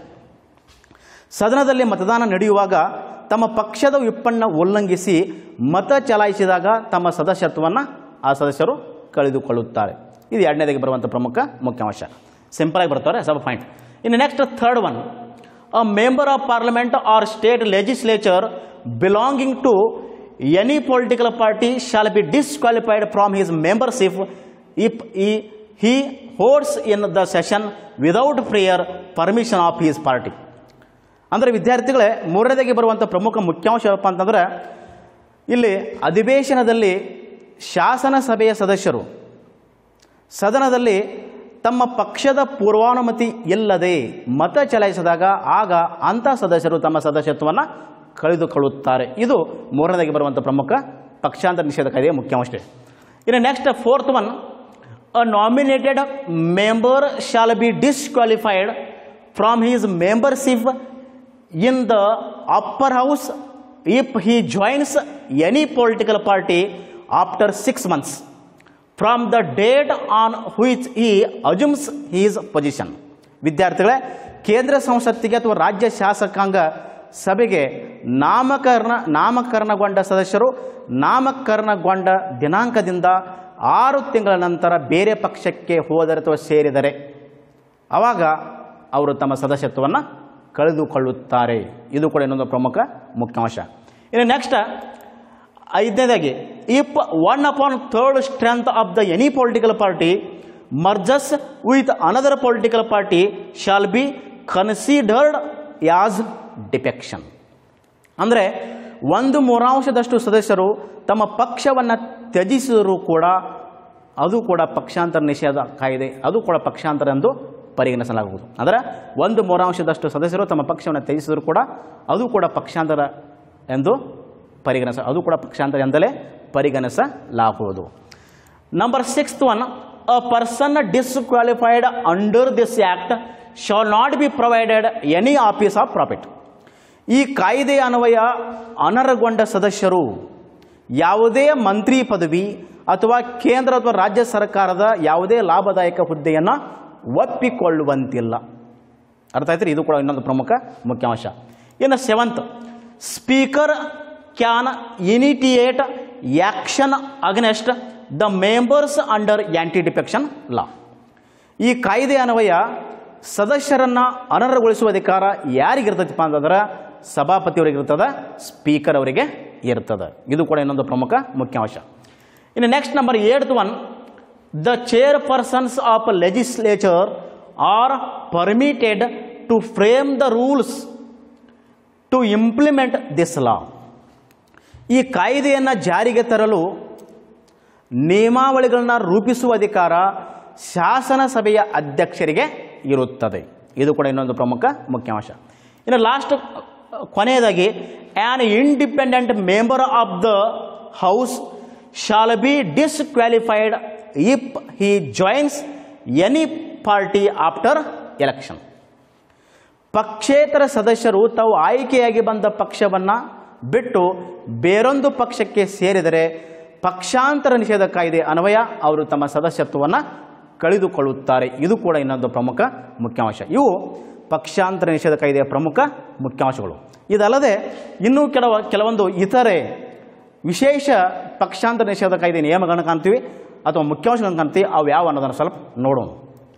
ಸದನದಲ್ಲಿ ಮತದಾನ ನಡೆಯುವಾಗ ತಮ್ಮ ಪಕ್ಷದ ವಿಪ್ಪನ್ನು ಉಲ್ಲಂಘಿಸಿ ಮತ ಚಲಾಯಿಸಿದಾಗ ತಮ್ಮ ಸದಸ್ಯತ್ವವನ್ನು ಆ ಸದಸ್ಯರು ಕಳೆದುಕೊಳ್ಳುತ್ತಾರೆ. ಇದು ಎರಡನೇದಾಗಿ ಬರುವಂಥ ಪ್ರಮುಖ ಮುಖ್ಯಾಂಶ. ಸಿಂಪಲ್ ಆಗಿ ಬರ್ತಾರೆ ಸಬ್ ಪಾಯಿಂಟ್. ಇನ್ನು next third one, a member of parliament or state legislature belonging to any political party shall be disqualified from his membership if ಈ he holds in the session without prior permission of his party. ಅಂದರೆ ವಿದ್ಯಾರ್ಥಿಗಳೇ, ಮೂರನೇದಾಗಿ ಬರುವಂಥ ಪ್ರಮುಖ ಮುಖ್ಯಾಂಶ ಏನಪ್ಪ ಅಂತಂದ್ರೆ, ಇಲ್ಲಿ ಅಧಿವೇಶನದಲ್ಲಿ ಶಾಸನ ಸಭೆಯ ಸದಸ್ಯರು ಸದನದಲ್ಲಿ ತಮ್ಮ ಪಕ್ಷದ ಪೂರ್ವಾನುಮತಿ ಇಲ್ಲದೆ ಮತ ಚಲಾಯಿಸಿದಾಗ ಆಗ ಅಂಥ ಸದಸ್ಯರು ತಮ್ಮ ಸದಸ್ಯತ್ವವನ್ನು ಕಳೆದುಕೊಳ್ಳುತ್ತಾರೆ. ಇದು ಮೂರನೇದಾಗಿ ಬರುವಂಥ ಪ್ರಮುಖ ಪಕ್ಷಾಂತರ ನಿಷೇಧ ಕಾಯ್ದೆಯ ಮುಖ್ಯಾಂಶ. ಇನ್ನು next fourth one, a nominated member shall be disqualified from his membership in the upper house if he joins any political party after six months from the date on which he assumes his position. ವಿದ್ಯಾರ್ಥಿಗಳೇ, ಕೇಂದ್ರ ಸಂಸತ್ತಿಗೆ ಅಥವಾ ರಾಜ್ಯ ಶಾಸಕಾಂಗ ಸಭೆಗೆ ನಾಮಕರಣ ನಾಮಕರಣಗೊಂಡ ಸದಸ್ಯರು ನಾಮಕರಣಗೊಂಡ ದಿನಾಂಕದಿಂದ ಆರು ತಿಂಗಳ ನಂತರ ಬೇರೆ ಪಕ್ಷಕ್ಕೆ ಹೋದರೆ ಅಥವಾ ಸೇರಿದರೆ ಆವಾಗ ಅವರು ತಮ್ಮ ಸದಸ್ಯತ್ವವನ್ನು ಕಳೆದುಕೊಳ್ಳುತ್ತಾರೆ. ಇದು ಕೂಡ ಇನ್ನೊಂದು ಪ್ರಮುಖ ಮುಖ್ಯಾಂಶ. ಇನ್ನು ನೆಕ್ಸ್ಟ್ ಐದನೇದಾಗಿ, if one upon third strength of the any political party merges with another political party shall be considered as defection. ಅಂದರೆ ಒಂದು ಮೂರಾಂಶದಷ್ಟು ಸದಸ್ಯರು ತಮ್ಮ ಪಕ್ಷವನ್ನು ತ್ಯಜಿಸಿದರೂ ಕೂಡ ಅದು ಕೂಡ ಪಕ್ಷಾಂತರ ನಿಷೇಧ ಕಾಯ್ದೆ, ಅದು ಕೂಡ ಪಕ್ಷಾಂತರ ಎಂದು ಪರಿಗಣಿಸಲಾಗುವುದು. ಅಂದರೆ ಒಂದು ಮೂರಾಂಶದಷ್ಟು ಸದಸ್ಯರು ತಮ್ಮ ಪಕ್ಷವನ್ನು ತ್ಯಜಿಸಿದರೂ ಕೂಡ ಅದು ಕೂಡ ಪಕ್ಷಾಂತರ ಎಂದು ಪರಿಗಣಿಸ ಅದು ಕೂಡ ಪಕ್ಷಾಂತರ ಎಂದಲೇ ಪರಿಗಣಿಸಲಾಗುವುದು. Number sixth one, a person disqualified under this act shall not be provided any office of profit. ಈ ಕಾಯ್ದೆಯ ಅನ್ವಯ ಅನರ್ಹಗೊಂಡ ಸದಸ್ಯರು ಯಾವುದೇ ಮಂತ್ರಿ ಪದವಿ ಅಥವಾ ಕೇಂದ್ರ ಅಥವಾ ರಾಜ್ಯ ಸರ್ಕಾರದ ಯಾವುದೇ ಲಾಭದಾಯಕ ಹುದ್ದೆಯನ್ನು ಒಪ್ಪಿಕೊಳ್ಳುವಂತಿಲ್ಲ. ಅರ್ಥ ಆಯ್ತು? ಇದು ಕೂಡ ಇನ್ನೊಂದು ಪ್ರಮುಖ ಮುಖ್ಯಾಂಶ. ಇನ್ನು seventh, speaker can initiate action against the members under anti defection law. ಈ ಕಾಯ್ದೆ ಅನ್ವಯ ಸದಸ್ಯರನ್ನು ಅನರ್ಹಗೊಳಿಸುವ ಅಧಿಕಾರ ಯಾರಿಗಿರ್ತದಪ್ಪ ಅಂತಂದ್ರೆ ಸಭಾಪತಿಯವರಿಗಿರ್ತದೆ, ಸ್ಪೀಕರ್ ಅವರಿಗೆ ಇರ್ತದೆ. ಇದು ಕೂಡ ಇನ್ನೊಂದು ಪ್ರಮುಖ ಮುಖ್ಯಾಂಶ. ಇನ್ನು next number eighth one, the chairpersons of legislature are permitted to frame the rules to implement this law. ಈ ಕಾಯ್ದೆಯನ್ನು ಜಾರಿಗೆ ತರಲು ನಿಯಮಾವಳಿಗಳನ್ನು ರೂಪಿಸುವ ಅಧಿಕಾರ ಶಾಸನ ಸಭೆಯ ಅಧ್ಯಕ್ಷರಿಗೆ ಇರುತ್ತದೆ. ಇದು ಕೂಡ ಇನ್ನೊಂದು ಪ್ರಮುಖ ಮುಖ್ಯಾಂಶ. ಇನ್ನು ಲಾಸ್ಟ್ ಕೊನೆಯದಾಗಿ, an independent member of the house shall be disqualified if he joins any party after election. ಪಕ್ಷೇತರ ಸದಸ್ಯರು ತಾವು ಆಯ್ಕೆಯಾಗಿ ಬಂದ ಪಕ್ಷವನ್ನು ಬಿಟ್ಟು ಬೇರೊಂದು ಪಕ್ಷಕ್ಕೆ ಸೇರಿದರೆ ಪಕ್ಷಾಂತರ ನಿಷೇಧ ಕಾಯ್ದೆ ಅನ್ವಯ ಅವರು ತಮ್ಮ ಸದಸ್ಯತ್ವವನ್ನು ಕಳೆದುಕೊಳ್ಳುತ್ತಾರೆ. ಇದು ಕೂಡ ಇನ್ನೊಂದು ಪ್ರಮುಖ ಮುಖ್ಯಾಂಶ. ಇವು ಪಕ್ಷಾಂತರ ನಿಷೇಧ ಕಾಯ್ದೆಯ ಪ್ರಮುಖ ಮುಖ್ಯಾಂಶಗಳು. ಇದಲ್ಲದೆ ಇನ್ನೂ ಕೆಲವ ಕೆಲವೊಂದು ಇತರೆ ವಿಶೇಷ ಪಕ್ಷಾಂತರ ನಿಷೇಧ ಕಾಯ್ದೆ ನಿಯಮಗಳನ್ನು ಕಾಣ್ತೀವಿ ಅಥವಾ ಮುಖ್ಯಾಂಶಗಳನ್ನು ಕಾಣ್ತೀವಿ. ಅವು ಯಾವ ಅನ್ನೋದನ್ನು ಸ್ವಲ್ಪ ನೋಡೋಣ.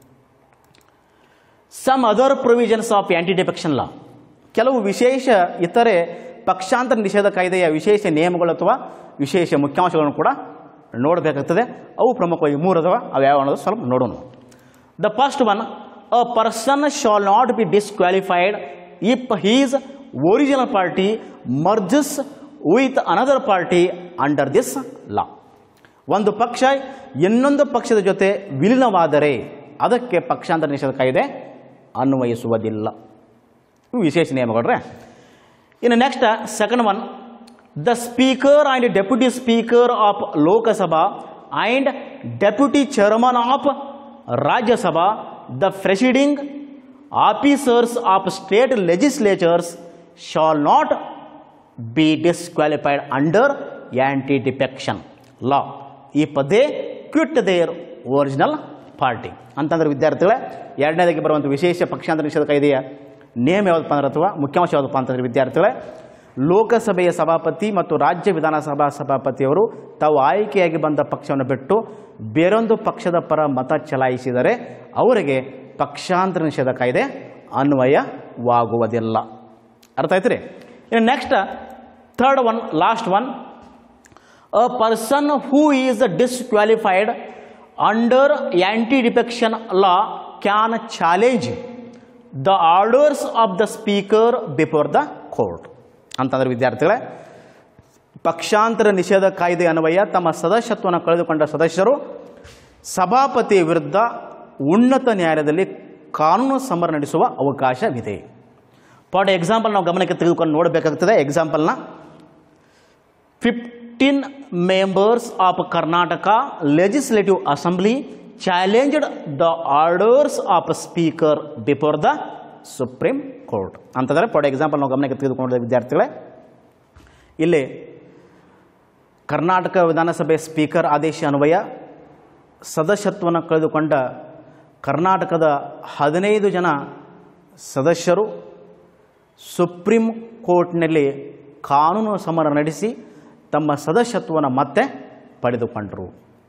Some other provisions of anti defection law. ಕೆಲವು ವಿಶೇಷ ಇತರೆ ಪಕ್ಷಾಂತರ ನಿಷೇಧ ಕಾಯ್ದೆಯ ವಿಶೇಷ ನಿಯಮಗಳು ಅಥವಾ ವಿಶೇಷ ಮುಖ್ಯಾಂಶಗಳನ್ನು ಕೂಡ ನೋಡಬೇಕಾಗ್ತದೆ. ಅವು ಪ್ರಮುಖವಾಗಿ ಮೂರು ಅದಾವ. ಅವು ಯಾವ ಅನ್ನೋದು ಸ್ವಲ್ಪ ನೋಡೋಣ. The first one, a person shall not be disqualified if his original party merges with another party under this law. ಒಂದು ಪಕ್ಷ ಇನ್ನೊಂದು ಪಕ್ಷದ ಜೊತೆ ವಿಲೀನವಾದರೆ ಅದಕ್ಕೆ ಪಕ್ಷಾಂತರ ನಿಷೇಧ ಕಾಯ್ದೆ ಅನ್ವಯಿಸುವುದಿಲ್ಲ. ಇವು ವಿಶೇಷ ನಿಯಮಗಳ್ರೆ. ಇನ್ನು next second one, the speaker and deputy speaker of Lok Sabha and deputy chairman of Rajya Sabha, the preceding officers of state legislatures shawl not be disqualified under anti defection law if they quit there original party ಅಂತಂದ್ರೆ ವಿದ್ಯಾರ್ಥಿಗಳೇ ಎರಡನೇದಾಗಿ ಬರುವಂಥ ವಿಶೇಷ ಪಕ್ಷಾಂತರ ನಿಷೇಧ ಕಾಯ್ದೆಯ ನಿಯಮ ಯಾವುದಪ್ಪ ಅಂದ್ರೆ ಅಥವಾ ಮುಖ್ಯಾಂಶ ಯಾವುದಪ್ಪ ಅಂತಂದರೆ ವಿದ್ಯಾರ್ಥಿಗಳೇ ಲೋಕಸಭೆಯ ಸಭಾಪತಿ ಮತ್ತು ರಾಜ್ಯ ವಿಧಾನಸಭಾ ಸಭಾಪತಿಯವರು ತಾವು ಆಯ್ಕೆಯಾಗಿ ಬಂದ ಪಕ್ಷವನ್ನು ಬಿಟ್ಟು ಬೇರೊಂದು ಪಕ್ಷದ ಪರ ಮತ ಚಲಾಯಿಸಿದರೆ ಅವರಿಗೆ ಪಕ್ಷಾಂತರ ನಿಷೇಧ ಕಾಯ್ದೆ ಅನ್ವಯವಾಗುವುದಿಲ್ಲ. ಅರ್ಥ ಆಯ್ತು ರೀ. ಇನ್ನು next third one last one, a person who is disqualified under anti defection law can challenge the orders of the speaker before the court ಅಂತಂದ್ರೆ ವಿದ್ಯಾರ್ಥಿಗಳೇ ಪಕ್ಷಾಂತರ ನಿಷೇಧ ಕಾಯ್ದೆ ಅನ್ವಯ ತಮ್ಮ ಸದಸ್ಯತ್ವವನ್ನು ಕಳೆದುಕೊಂಡ ಸದಸ್ಯರು ಸಭಾಪತಿ ವಿರುದ್ಧ ಉನ್ನತ ನ್ಯಾಯಾಲಯದಲ್ಲಿ ಕಾನೂನು ಸಮರ ನಡೆಸುವ ಅವಕಾಶವಿದೆ. ಫಾರ್ ಎಕ್ಸಾಂಪಲ್ ನಾವು ಗಮನಕ್ಕೆ ತೆಗೆದುಕೊಂಡು ನೋಡಬೇಕಾಗ್ತದೆ. ಎಕ್ಸಾಂಪಲ್ನ fifteen members of Karnataka legislative assembly challenged the orders of speaker before the supreme court ಅಂತಂದರೆ ಫಾರ್ ಎಕ್ಸಾಂಪಲ್ ನಾವು ಗಮನಕ್ಕೆ ತೆಗೆದುಕೊಂಡ ವಿದ್ಯಾರ್ಥಿಗಳೇ ಇಲ್ಲಿ ಕರ್ನಾಟಕ ವಿಧಾನಸಭೆ ಸ್ಪೀಕರ್ ಆದೇಶ ಅನ್ವಯ ಸದಸ್ಯತ್ವವನ್ನು ಕಳೆದುಕೊಂಡ ಕರ್ನಾಟಕದ ಹದಿನೈದು ಜನ ಸದಸ್ಯರು ಸುಪ್ರೀಂ ಕೋರ್ಟ್ನಲ್ಲಿ ಕಾನೂನು ಸಮರ ನಡೆಸಿ ತಮ್ಮ ಸದಸ್ಯತ್ವವನ್ನು ಮತ್ತೆ ಪಡೆದುಕೊಂಡರು.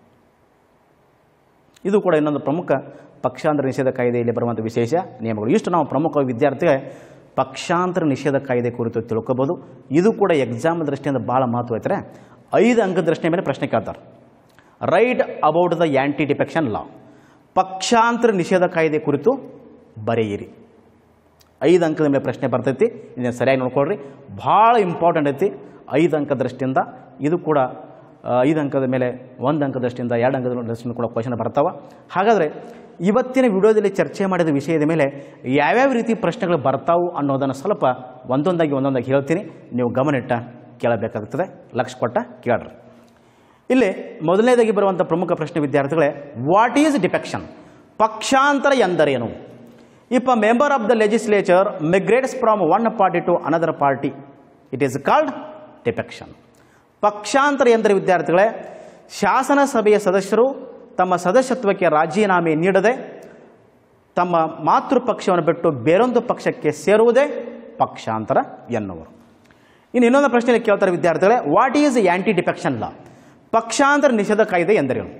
ಇದು ಕೂಡ ಇನ್ನೊಂದು ಪ್ರಮುಖ ಪಕ್ಷಾಂತರ ನಿಷೇಧ ಕಾಯ್ದೆಯಲ್ಲಿ ಬರುವಂಥ ವಿಶೇಷ ನಿಯಮಗಳು. ಇಷ್ಟು ನಾವು ಪ್ರಮುಖ ವಿದ್ಯಾರ್ಥಿಗೆ ಪಕ್ಷಾಂತರ ನಿಷೇಧ ಕಾಯ್ದೆ ಕುರಿತು ತಿಳ್ಕೊಬೋದು. ಇದು ಕೂಡ ಎಕ್ಸಾಮ್ ದೃಷ್ಟಿಯಿಂದ ಭಾಳ ಮಹತ್ವ ಐತಾರೆ. ಐದು ಅಂಕದ ದೃಷ್ಟಿಯ ಮೇಲೆ ಪ್ರಶ್ನೆ ಕೇಳ್ತಾರೆ. Right about the anti defection law, ಪಕ್ಷಾಂತರ ನಿಷೇಧ ಕಾಯ್ದೆ ಕುರಿತು ಬರೆಯಿರಿ. ಐದು ಅಂಕದ ಮೇಲೆ ಪ್ರಶ್ನೆ ಬರ್ತೈತಿ. ಇದನ್ನು ಸರಿಯಾಗಿ ನೋಡ್ಕೊಳ್ರಿ, ಭಾಳ ಇಂಪಾರ್ಟೆಂಟ್ ಐತಿ. ಐದು ಅಂಕ ದೃಷ್ಟಿಯಿಂದ ಇದು ಕೂಡ ಐದು ಅಂಕದ ಮೇಲೆ ಒಂದು ಅಂಕದ ದೃಷ್ಟಿಯಿಂದ ಎರಡು ಅಂಕದ ದೃಷ್ಟಿಯಿಂದ ಕೂಡ ಕ್ವಶನ್ ಬರ್ತಾವೆ. ಹಾಗಾದರೆ ಇವತ್ತಿನ ವಿಡಿಯೋದಲ್ಲಿ ಚರ್ಚೆ ಮಾಡಿದ ವಿಷಯದ ಮೇಲೆ ಯಾವ್ಯಾವ ರೀತಿ ಪ್ರಶ್ನೆಗಳು ಬರ್ತಾವು ಅನ್ನೋದನ್ನು ಸ್ವಲ್ಪ ಒಂದೊಂದಾಗಿ ಒಂದೊಂದಾಗಿ ಹೇಳ್ತೀನಿ, ನೀವು ಗಮನಿಟ್ಟ ಕೇಳಬೇಕಾಗ್ತದೆ, ಲಕ್ಷ ಕೊಟ್ಟ ಕೇಳ್ರಿ. ಇಲ್ಲಿ ಮೊದಲನೇದಾಗಿ ಬರುವಂಥ ಪ್ರಮುಖ ಪ್ರಶ್ನೆ ವಿದ್ಯಾರ್ಥಿಗಳೇ, ವಾಟ್ ಈಸ್ ಡಿಫೆಕ್ಷನ್? ಪಕ್ಷಾಂತರ ಎಂದರೇನು? If a member of the legislature migrates from one party to another party it is called defection. ಪಕ್ಷಾಂತರ ಎಂದರೆ ವಿದ್ಯಾರ್ಥಿಗಳೇ ಶಾಸನಸಭೆಯ ಸದಸ್ಯರು ತಮ್ಮ ಸದಸ್ಯತ್ವಕ್ಕೆ ರಾಜೀನಾಮೆ ನೀಡದೆ ತಮ್ಮ ಮಾತೃಪಕ್ಷವನ್ನು ಬಿಟ್ಟು ಬೇರೊಂದು ಪಕ್ಷಕ್ಕೆ ಸೇರುವುದೇ ಪಕ್ಷಾಂತರ ಎನ್ನುವರು. ಇನ್ನು ಇನ್ನೊಂದು ಪ್ರಶ್ನೆಯಲ್ಲಿ ಕೇಳ್ತಾರೆ ವಿದ್ಯಾರ್ಥಿಗಳೇ, what is anti defection law? ಪಕ್ಷಾಂತರ ನಿಷೇಧ ಕಾಯ್ದೆ ಎಂದರೇನು?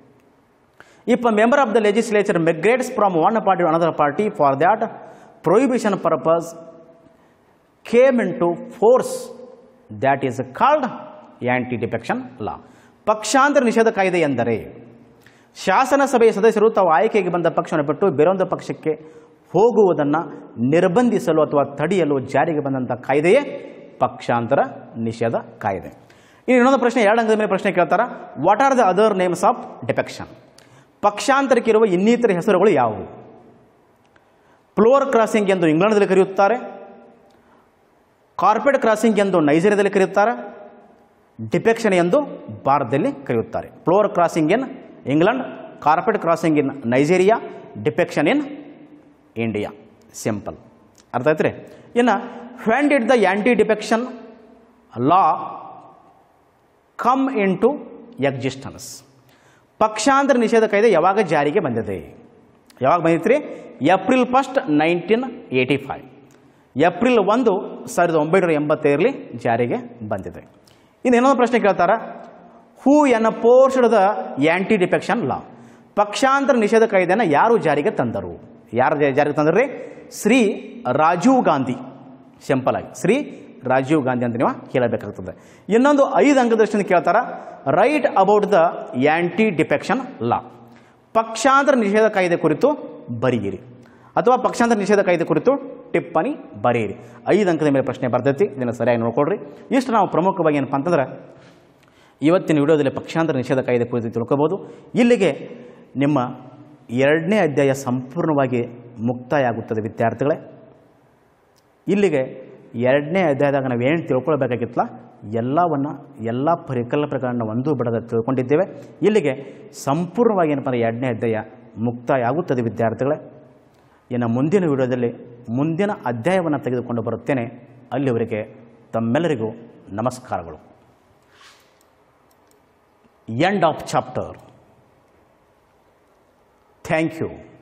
If a member of the legislature migrates from one party to another party for that prohibition purpose came into force that is called anti defection law. ಪಕ್ಷಾಂತರ ನಿಷೇಧ ಕಾಯ್ದೆ ಎಂದರೆ ಶಾಸನಸಭೆಯ ಸದಸ್ಯರು ತಾವು ಆಯ್ಕೆಗೆ ಬಂದ ಪಕ್ಷವನ್ನು ಬಿಟ್ಟು ಬೇರೊಂದು ಪಕ್ಷಕ್ಕೆ ಹೋಗುವುದನ್ನು ನಿರ್ಬಂಧಿಸಲು ಅಥವಾ ತಡೆಯಲು ಜಾರಿಗೆ ಬಂದಂಥ ಕಾಯ್ದೆಯೇ ಪಕ್ಷಾಂತರ ನಿಷೇಧ ಕಾಯ್ದೆ. ಇನ್ನು ಇನ್ನೊಂದು ಪ್ರಶ್ನೆ, ಎರಡು ಅಂಕದ ಮೇಲೆ ಪ್ರಶ್ನೆ ಕೇಳ್ತಾರ, what are the other names of defection? ಪಕ್ಷಾಂತರಕ್ಕಿರುವ ಇನ್ನಿತರ ಹೆಸರುಗಳು ಯಾವುವು? ಫ್ಲೋರ್ ಕ್ರಾಸಿಂಗ್ ಎಂದು ಇಂಗ್ಲೆಂಡ್ನಲ್ಲಿ ಕರೆಯುತ್ತಾರೆ, ಕಾರ್ಪೆಟ್ ಕ್ರಾಸಿಂಗ್ ಎಂದು ನೈಜೀರಿಯಾದಲ್ಲಿ ಕರೆಯುತ್ತಾರೆ, ಡಿಫೆಕ್ಷನ್ ಎಂದು ಭಾರತದಲ್ಲಿ ಕರೆಯುತ್ತಾರೆ. Floor crossing in England, carpet crossing in Nigeria, defection in India. Simple, ಅರ್ಥ ಆಯ್ತು ರೀ. ಇನ್ನು when did the anti defection law come into existence? ಪಕ್ಷಾಂತರ ನಿಷೇಧ ಕಾಯ್ದೆ ಯಾವಾಗ ಜಾರಿಗೆ ಬಂದಿದೆ? ಯಾವಾಗ ಬಂದಿತ್ತು ರೀ? April first nineteen eighty five April ಒಂದು ಸಾವಿರದ ಒಂಬೈನೂರ ಎಂಬತ್ತೈದರಲ್ಲಿ ಜಾರಿಗೆ ಬಂದಿದೆ. ಇನ್ನು ಇನ್ನೊಂದು ಪ್ರಶ್ನೆ ಕೇಳ್ತಾರ, who enforced the anti defection law? ಪಕ್ಷಾಂತರ ನಿಷೇಧ ಕಾಯ್ದೆಯನ್ನು ಯಾರು ಜಾರಿಗೆ ತಂದರು? ಯಾರು ಜಾರಿಗೆ ತಂದರು ರೀ? ಶ್ರೀ ರಾಜೀವ್ ಗಾಂಧಿ. ಸಿಂಪಲ್ ಆಗಿ ಶ್ರೀ ರಾಜೀವ್ ಗಾಂಧಿ ಅಂತ ನೀವು ಹೇಳಬೇಕಾಗ್ತದೆ. ಇನ್ನೊಂದು ಐದು ಅಂಕದ ದೃಷ್ಟಿಯಿಂದ ಕೇಳ್ತಾರ, right about the anti defection law. ಪಕ್ಷಾಂತರ ನಿಷೇಧ ಕಾಯ್ದೆ ಕುರಿತು ಬರೆಯಿರಿ ಅಥವಾ ಪಕ್ಷಾಂತರ ನಿಷೇಧ ಕಾಯ್ದೆ ಕುರಿತು ಟಿಪ್ಪಣಿ ಬರೆಯಿರಿ. ಐದು ಅಂಕದ ಮೇಲೆ ಪ್ರಶ್ನೆ ಬರ್ತೈತಿ, ಇದನ್ನು ಸರಿಯಾಗಿ ನೋಡ್ಕೊಳ್ರಿ. ಇಷ್ಟು ನಾವು ಪ್ರಮುಖವಾಗಿ ಏನಪ್ಪ ಅಂತಂದ್ರೆ ಇವತ್ತಿನ ವಿಡಿಯೋದಲ್ಲಿ ಪಕ್ಷಾಂತರ ನಿಷೇಧ ಕಾಯ್ದೆ ಕುರಿತು ತಿಳ್ಕೊಬೋದು. ಇಲ್ಲಿಗೆ ನಿಮ್ಮ ಎರಡನೇ ಅಧ್ಯಾಯ ಸಂಪೂರ್ಣವಾಗಿ ಮುಕ್ತಾಯ ಆಗುತ್ತದೆ ವಿದ್ಯಾರ್ಥಿಗಳೇ. ಇಲ್ಲಿಗೆ ಎರಡನೇ ಅಧ್ಯಾಯದಾಗ ನಾವೇನು ತಿಳ್ಕೊಳ್ಬೇಕಾಗಿತ್ತಲ್ಲ ಎಲ್ಲವನ್ನು ಎಲ್ಲ ಪರಿಕಲ್ಪನೆಗಳನ್ನು ಒಂದು ಬಿಡದ ತಿಳ್ಕೊಂಡಿದ್ದೇವೆ. ಇಲ್ಲಿಗೆ ಸಂಪೂರ್ಣವಾಗಿ ಏನಪ್ಪ ಅಂದರೆ ಎರಡನೇ ಅಧ್ಯಾಯ ಮುಕ್ತಾಯ ಆಗುತ್ತದೆ ವಿದ್ಯಾರ್ಥಿಗಳೇ. ಇನ್ನು ಮುಂದಿನ ವಿಡಿಯೋದಲ್ಲಿ ಮುಂದಿನ ಅಧ್ಯಾಯವನ್ನು ತೆಗೆದುಕೊಂಡು ಬರುತ್ತೇನೆ. ಅಲ್ಲಿವರೆಗೆ ತಮ್ಮೆಲ್ಲರಿಗೂ ನಮಸ್ಕಾರಗಳು. End of chapter. Thank you.